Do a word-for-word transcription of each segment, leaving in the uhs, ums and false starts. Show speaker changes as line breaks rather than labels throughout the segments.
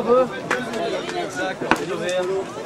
un peu. Exact, c'est ouvert.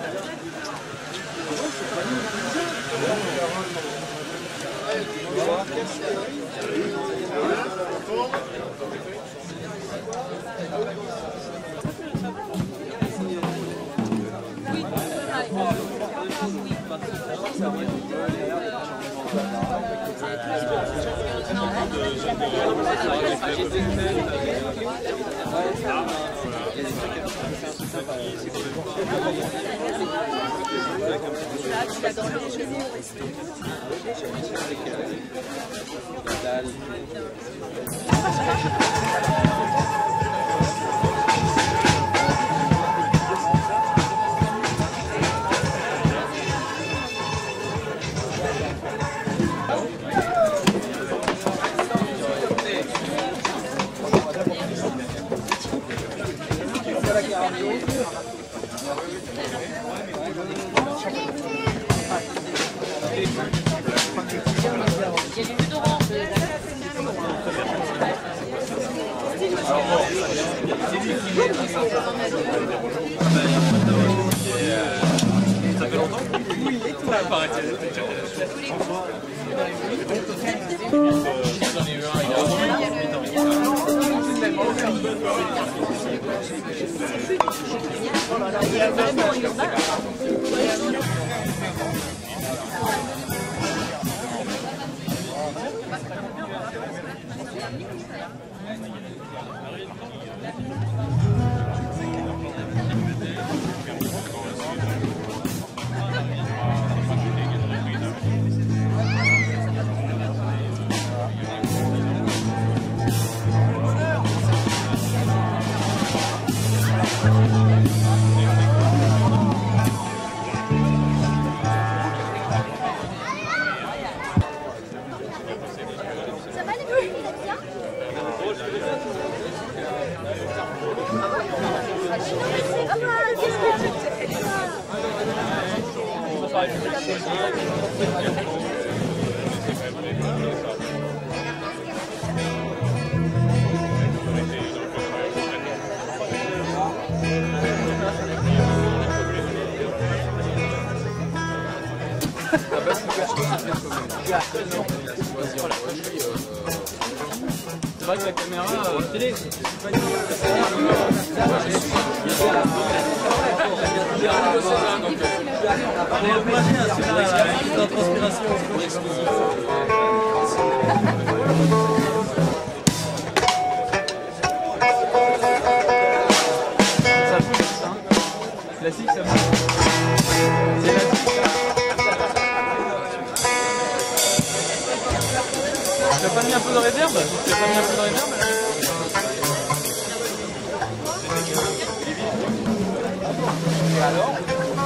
Ça fait longtemps? Oui, paraît-il. J'en ai eu un il y c'est vrai que la caméra euh, télé, c'est pas une on est obligé à se faire la transpiration. Ça bouge ça. Classique ça bouge. C'est classique. Tu as pas mis un peu de réverb? Tu as pas mis un peu de réverb là? Et alors?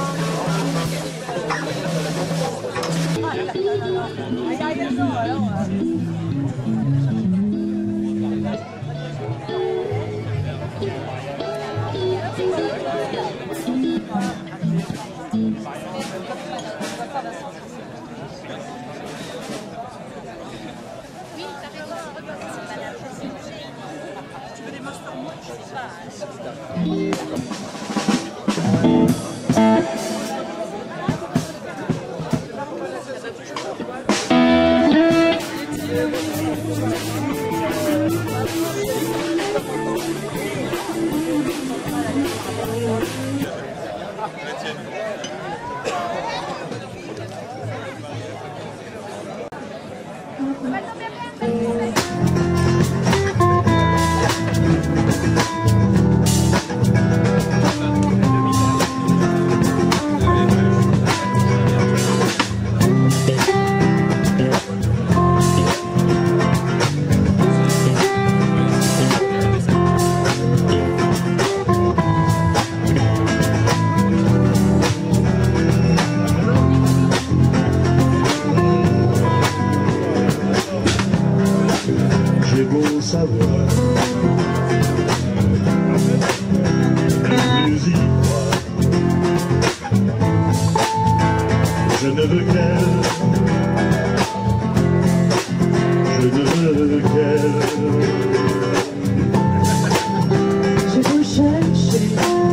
Je ne veux qu'elle, je ne veux qu'elle.
Je vous cherche.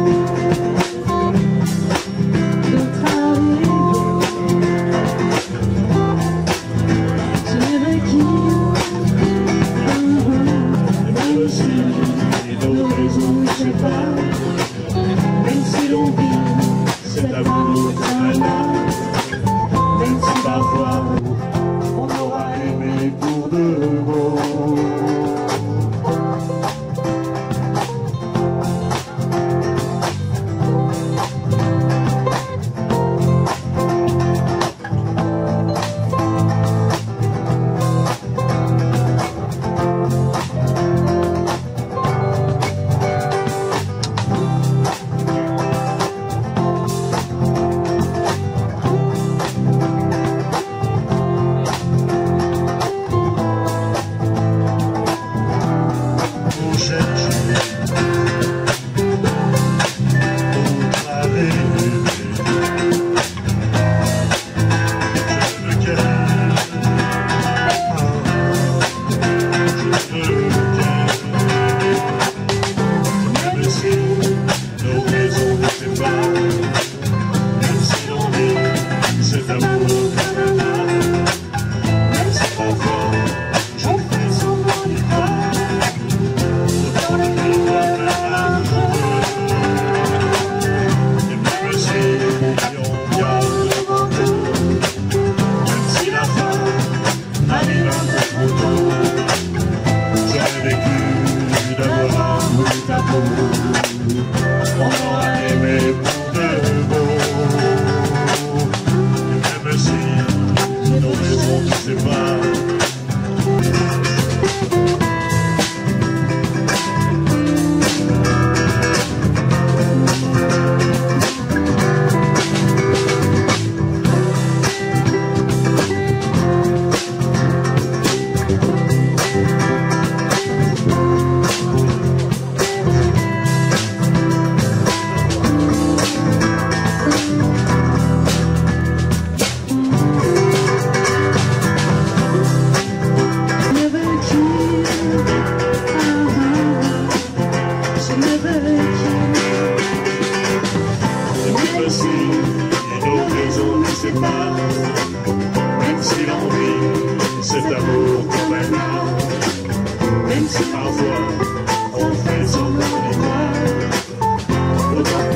Même si l'envie, cet amour comme un art, même si parfois on fait semblant d'y croire, autant.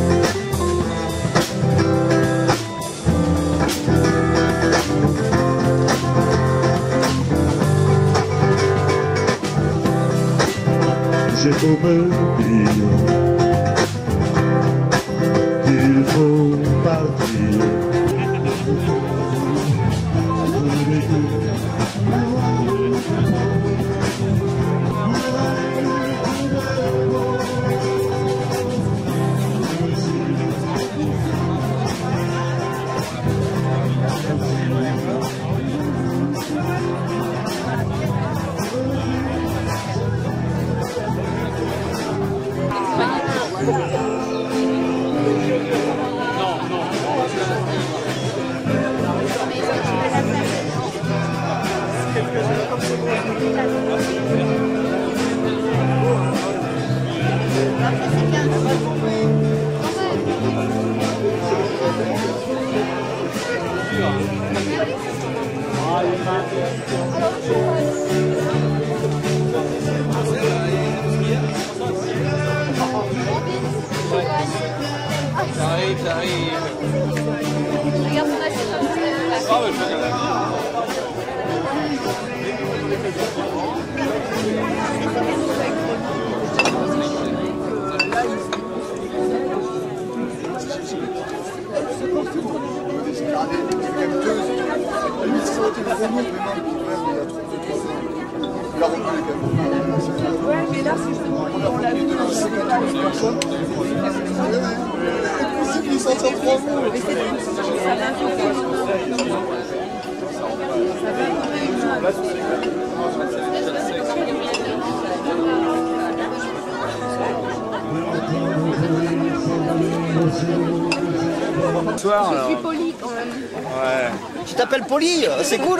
J'ai beau me dire qu'il faut partir.
Ça arrive, ça arrive.
Regarde mon assiette.
Ah ouais, je regarde.
Ouais, mais là, c'est justement, on l'a vu dans le personnes. C'est qu'il s'en tire trois mots. Mais c'est ça va
Bonsoir.
Je suis poli quand même.
Ouais.
Tu t'appelles Poli, c'est cool.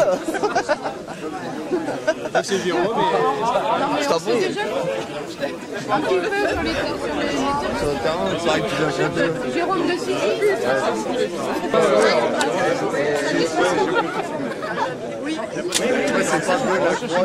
C'est Jérôme, mais...
Non mais
Je
on
t'en
sait
prie.
déjà un petit peu sur les sur les
Sur le terrain, c'est vrai que tu dois chanter.
Jérôme de Sicile. Oui.
C'est pas jouer la croix.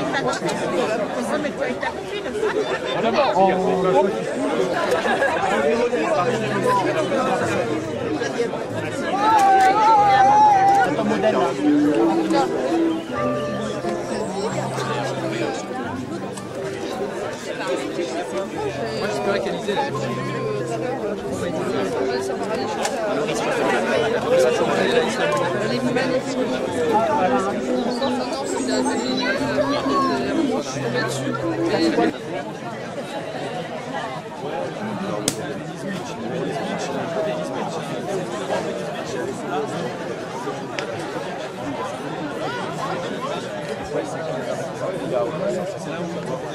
Moi j'espérais qu'Alizé l'avait pris.
Les magnifiques.
C'est là où